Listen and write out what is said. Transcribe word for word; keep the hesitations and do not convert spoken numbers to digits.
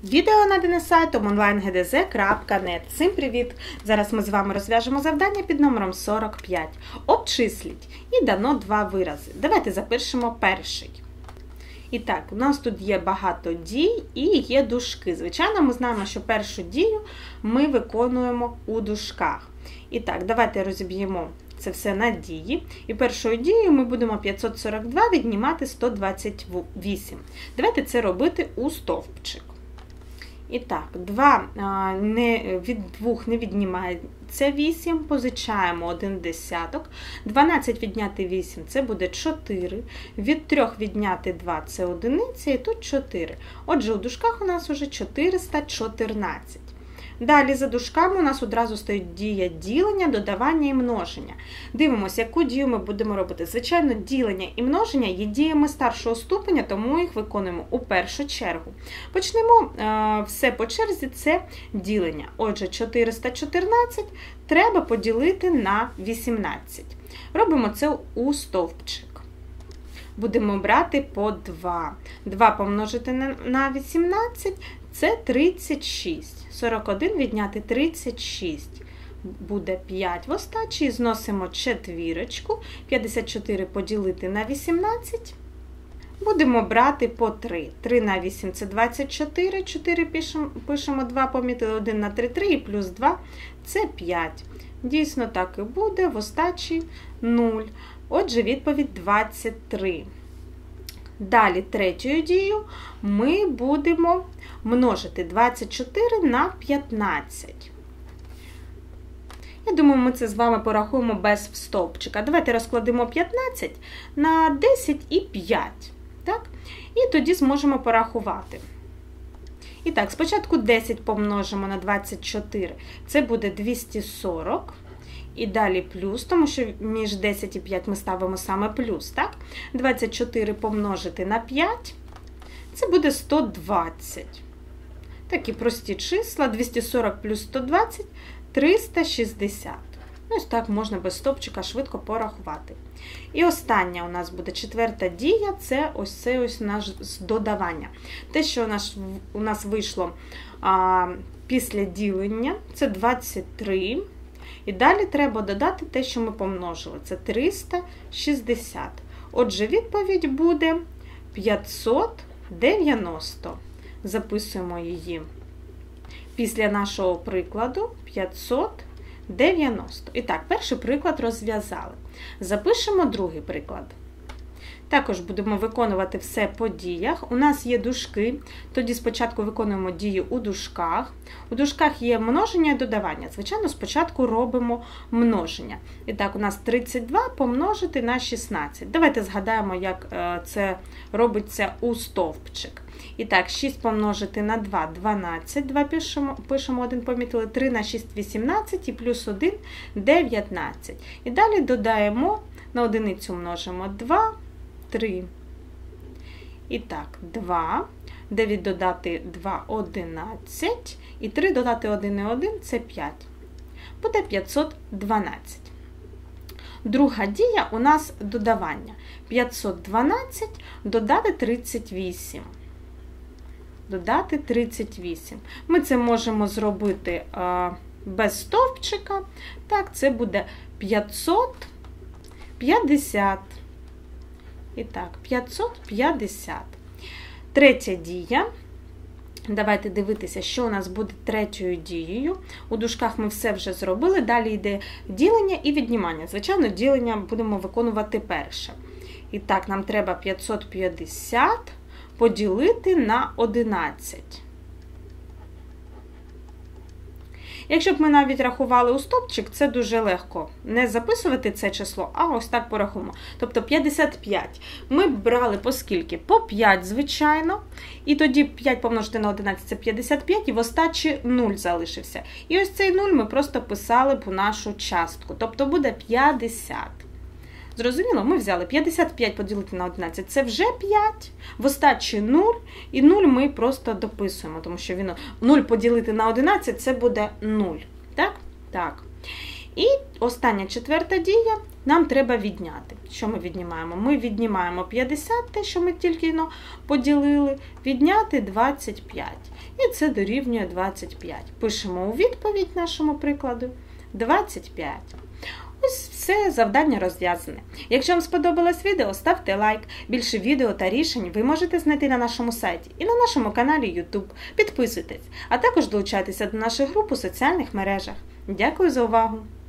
Відео надане сайтом онлайн ге де зет крапка нет. Всім привіт! Зараз ми з вами розв'яжемо завдання під номером сорок п'ять. Обчисліть. І дано два вирази. Давайте запишемо перший. І так, у нас тут є багато дій і є дужки. Звичайно, ми знаємо, що першу дію ми виконуємо у дужках. І так, давайте розіб'ємо це все на дії. І першою дією ми будемо п'ятсот сорок два віднімати сто двадцять вісім. Давайте це робити у стовпчик. І так, два, не, від двох не віднімається вісім, позичаємо один десяток. дванадцять відняти вісім – це буде чотири. Від трьох відняти два – це одиниця, і тут чотири. Отже, у дужках у нас вже чотириста чотирнадцять. Далі за дужками у нас одразу стоїть дія ділення, додавання і множення. Дивимося, яку дію ми будемо робити. Звичайно, ділення і множення є діями старшого ступеня, тому їх виконуємо у першу чергу. Почнемо е, все по черзі, це ділення. Отже, чотириста чотирнадцять треба поділити на вісімнадцять. Робимо це у стовпчик. Будемо брати по два. два помножити на вісімнадцять – це тридцять шість. сорок один відняти тридцять шість. Буде п'ять в остачі. Зносимо четвірочку. п'ятдесят чотири поділити на вісімнадцять. Будемо брати по три. три на вісім – це двадцять чотири. чотири пишемо, пишемо два, помітили, один на три – три, і плюс два – це п'ять. Дійсно так і буде, в остачі нуль. Отже, відповідь двадцять три. Далі третьою дією ми будемо множити двадцять чотири на п'ятнадцять. Я думаю, ми це з вами порахуємо без стовпчика. Давайте розкладемо п'ятнадцять на десять і п'ять. Так? І тоді зможемо порахувати. І так, спочатку десять помножимо на двадцять чотири. Це буде двісті сорок. І далі плюс, тому що між десять і п'ять ми ставимо саме плюс, так? двадцять чотири помножити на п'ять, це буде сто двадцять. Такі прості числа, двісті сорок плюс сто двадцять – триста шістдесят. Ну, ось так можна без стопчика швидко порахувати. І остання у нас буде четверта дія, це ось це ось наш додавання. Те, що у нас, у нас вийшло а, після ділення, це двадцять три. І далі треба додати те, що ми помножили. Це триста шістдесят. Отже, відповідь буде п'ятсот дев'яносто. Записуємо її. Після нашого прикладу п'ятсот дев'яносто. І так, перший приклад розв'язали. Запишемо другий приклад. Також будемо виконувати все по діях. У нас є дужки, тоді спочатку виконуємо дію у дужках. У дужках є множення і додавання. Звичайно, спочатку робимо множення. І так, у нас тридцять два помножити на шістнадцять. Давайте згадаємо, як це робиться у стовпчик. І так, шість помножити на два – дванадцять. два пишемо, пишемо один, помітили, три на шість – вісімнадцять і плюс один – дев'ятнадцять. І далі додаємо, на одиницю множимо два, три. І так, два. дев'ять додати два – одинадцять. І три додати один і один – це п'ять. Буде п'ятсот дванадцять. Друга дія у нас додавання. п'ятсот дванадцять додати тридцять вісім. Додати тридцять вісім. Ми це можемо зробити а, без стовпчика. Так, це буде п'ятсот п'ятдесят. І так, п'ятсот п'ятдесят. Третя дія. Давайте дивитися, що у нас буде третьою дією. У дужках ми все вже зробили. Далі йде ділення і віднімання. Звичайно, ділення будемо виконувати перше. І так, нам треба п'ятсот п'ятдесят поділити на одинадцять. Якщо б ми навіть рахували у стопчик, це дуже легко. Не записувати це число, а ось так порахуємо. Тобто п'ятдесят п'ять. Ми брали по скільки? По п'ять, звичайно. І тоді п'ять помножити на одинадцять – це п'ятдесят п'ять, і в остачі нуль залишився. І ось цей нуль ми просто писали б у нашу частку. Тобто буде п'ятдесят. Зрозуміло? Ми взяли п'ятдесят п'ять поділити на одинадцять, це вже п'ять, в остачі нуль, і нуль ми просто дописуємо, тому що він нуль поділити на одинадцять, це буде нуль. Так? Так. І остання четверта дія, нам треба відняти. Що ми віднімаємо? Ми віднімаємо п'ятдесят, те, що ми тільки но поділили, відняти двадцять п'ять. І це дорівнює двадцять п'ять. Пишемо у відповідь нашому прикладу двадцять п'ять. Ось все, завдання розв'язане. Якщо вам сподобалось відео, ставте лайк. Більше відео та рішень ви можете знайти на нашому сайті і на нашому каналі YouTube. Підписуйтесь, а також долучайтеся до наших груп у соціальних мережах. Дякую за увагу!